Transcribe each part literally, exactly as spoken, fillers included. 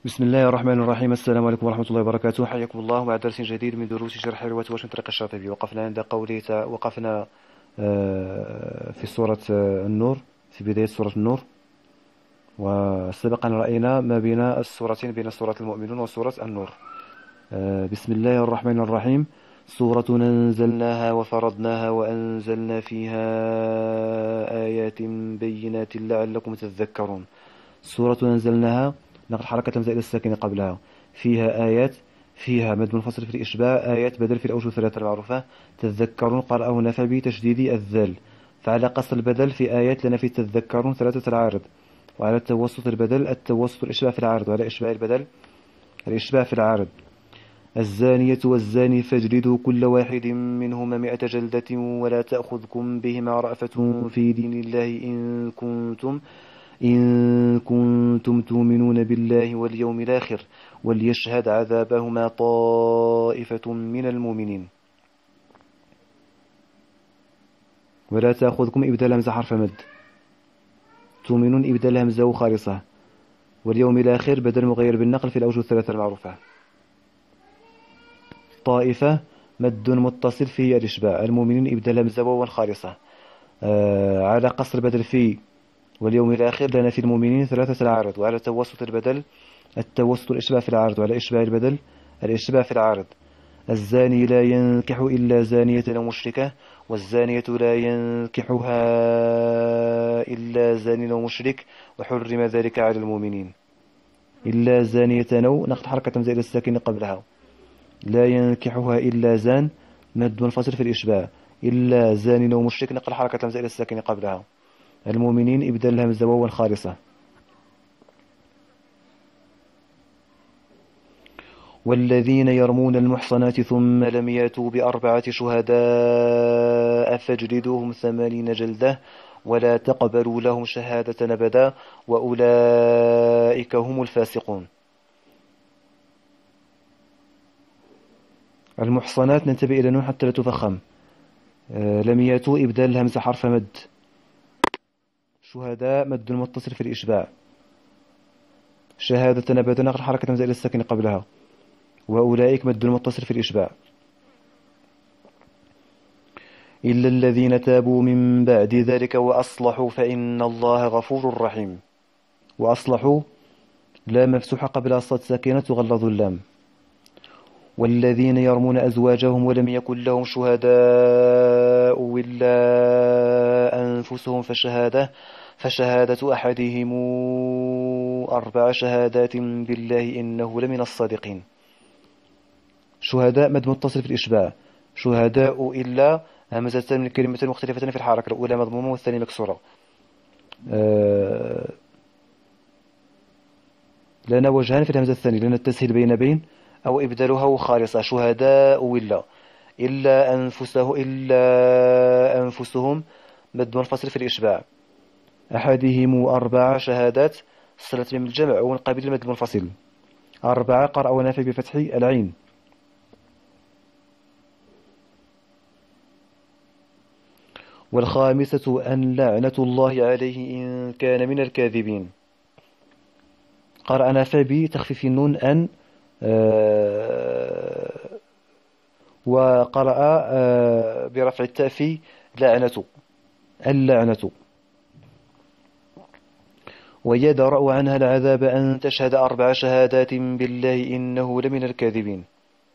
بسم الله الرحمن الرحيم. السلام عليكم ورحمة الله وبركاته. حياكم الله مع درس جديد من دروس شرح رواية واش من طريق الشاطبي. وقفنا عند قوله تع- وقفنا آه، في سورة آه، النور، في بداية سورة النور. وسبق أن رأينا ما بين السورتين، بين سورة المؤمنون وسورة النور. آه، بسم الله الرحمن الرحيم. سورة أنزلناها وفرضناها وأنزلنا فيها آيات بينات لعلكم تذكرون. سورة أنزلناها، نقل حركة زائد الساكنة قبلها. فيها آيات، فيها مد منفصل في الإشباع، آيات بدل في الأوجه الثلاثة المعروفة. تذكرون قرأه نافع بتشديد الذال. فعلى قصر البدل في آيات لنا في تذكرون ثلاثة العارض. وعلى التوسط البدل التوسط الإشباع في العارض، وعلى إشباع البدل الإشباع في العارض. الزانية والزاني فاجلدوا كل واحد منهما مئة جلدة ولا تأخذكم بهما رأفة في دين الله إن كنتم إن كنتم تؤمنون بالله واليوم الآخر وليشهد عذابهما طائفة من المؤمنين. ولا تأخذكم إبدال همزة حرف مد، تؤمنون إبدال همزة وخالصة، واليوم الآخر بدل مغير بالنقل في الأوجه الثلاثة المعروفة. طائفة مد متصل فيه الإشباع، المؤمنين إبدال همزة والخالصة. آه على قصر بدل في واليوم الآخر لنا في المؤمنين ثلاثة العارض. وعلى توسط البدل التوسط الإشباع في العارض، وعلى إشباع البدل الإشباع في العارض. الزاني لا ينكح إلا زانية أو مشركة، والزانية لا ينكحها إلا زان أو مشرك، وحرم ذلك على المؤمنين. إلا زانية أو نقل حركة زائد الساكن قبلها. لا ينكحها إلا زان مد منفصل في الإشباع. إلا زان أو مشرك نقل حركة زائد الساكن قبلها. المؤمنين إبدال الهمزة واو خالصة. والذين يرمون المحصنات ثم لم ياتوا بأربعة شهداء فاجلدوهم ثمانين جلدة ولا تقبلوا لهم شهادة أبدا وأولئك هم الفاسقون. المحصنات ننتبه إلى نون حتى لا تفخم. آه لم ياتوا إبدال الهمزة حرف مد. شهداء مد متصل في الإشباع. شهادة أبدا نقل حركة همزة إلى الساكن قبلها. وأولئك مد متصل في الإشباع. إلا الذين تابوا من بعد ذلك وأصلحوا فإن الله غفور رحيم. وأصلحوا لا مفتوحة قبل الصاد ساكنة تغلظ اللام. والذين يرمون أزواجهم ولم يكن لهم شهداء إلا أنفسهم فشهادة فشهادة أحدهم أربع شهادات بالله إنه لمن الصادقين. شهداء مد متصل في الإشباع. شهداء إلا همزتان من الكلمتين مختلفتان في الحركة، الأولى مضمومة والثانية مكسورة. آه لنا وجهان في الهمزة الثانية، لنا التسهيل بين بين أو إبدالها خالصة. شهداء إلا إلا أنفسه إلا أنفسهم مد منفصل في الإشباع. أحدهم أربع شهادات صلة من الجمع ومن قبيل المد المنفصل. أربعة قرأ ونافع بفتح العين. والخامسة أن لعنة الله عليه إن كان من الكاذبين. قرأ نافع بتخفيف النون أن، آه وقرأ آه برفع التاء في لعنة، اللعنة. ويدرأ عنها العذاب أن تشهد أربع شهادات بالله إنه لمن الكاذبين.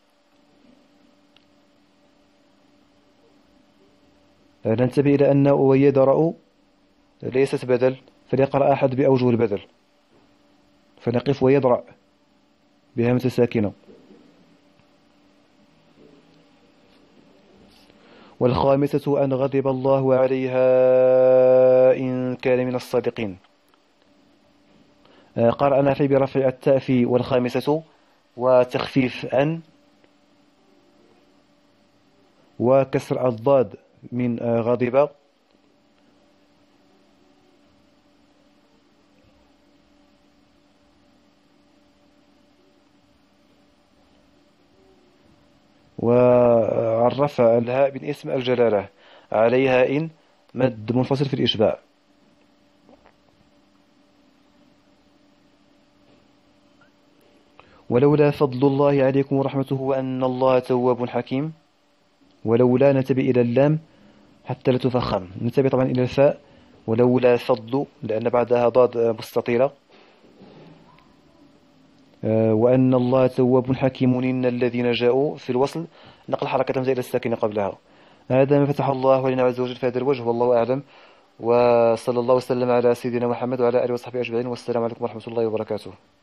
ننتبه إلى أن ويدرأ ليست بدل، فليقرأ أحد بأوجه البدل، فنقف ويدرأ بهمزة ساكنة. والخامسة أن غضب الله عليها إن كان من الصادقين. قرأ نافع برفع التاء في والخامسة وتخفيف أن وكسر الضاد من غضب. وعرف الهاء من اسم الجلالة عليها إن مد منفصل في الإشباع. ولولا فضل الله عليكم ورحمته وأن الله تواب حكيم. ولولا ننتبه إلى اللام حتى لا تفخم، ننتبه طبعا إلى الفاء، ولولا فضل لأن بعدها ضاد مستطيلة. آه، وأن الله تواب حكيم إن الذين جاءوا في الوصل نقل حركة زائد الساكنة قبلها. هذا ما فتح الله لنا عز وجل في هذا الوجه، والله أعلم. وصلى الله وسلم على سيدنا محمد وعلى آله وصحبه أجمعين، والسلام عليكم ورحمة الله وبركاته.